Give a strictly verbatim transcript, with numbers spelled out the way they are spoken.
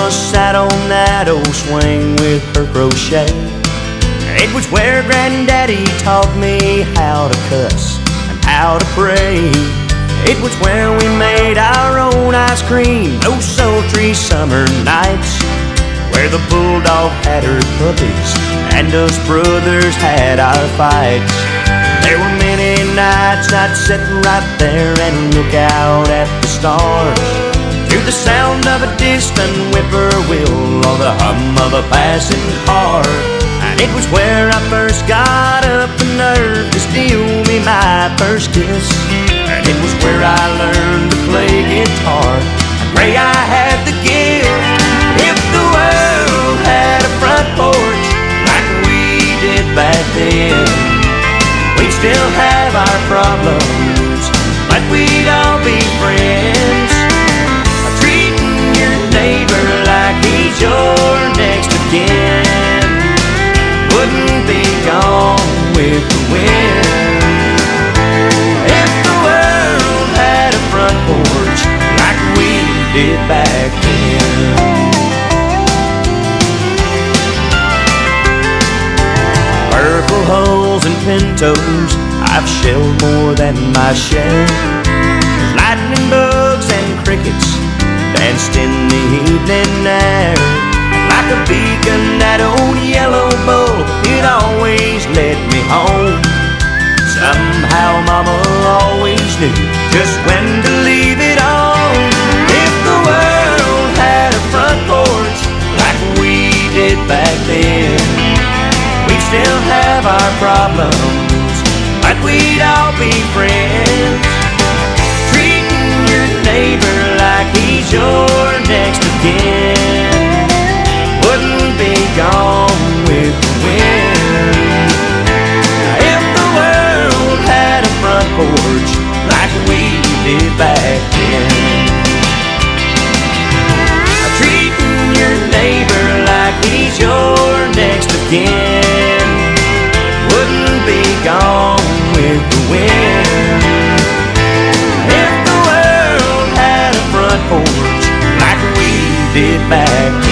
mama sat on that old swing with her crochet. It was where Granddaddy taught me how to cuss and how to pray. It was where we made our own ice cream those sultry summer nights, where the bulldog had her puppies and us brothers had our fights. There were many nights I'd sit right there and look out at the stars, through the sound of a distant whippoorwill or the hum of a passing car. And it was where I first got up the nerve to steal me my first kiss. And it was where I learned to play guitar. I pray I had the gift. If the world had a front porch like we did back then, we'd still have our problems, but we'd all be friends. Treating your neighbor like he's your next of kin wouldn't be gone with the wind. If the world had a front porch like we did back then. Purple hulls and pintos, I've shelled more than my share. Lightning bugs and crickets danced in the evening air. Like a beacon, that old yellow bull, it always led me home. Somehow Mama always knew just when to leave it on. If the world had a front porch like we did back then, we'd still have our problems, but we'd all be friends. Treating your neighbor like he's your next of kin wouldn't be gone with the wind. If the world had a front porch like we did back then, treating your neighbor like he's your next of kin wouldn't be gone with the wind. If the world had a front porch like we did back then.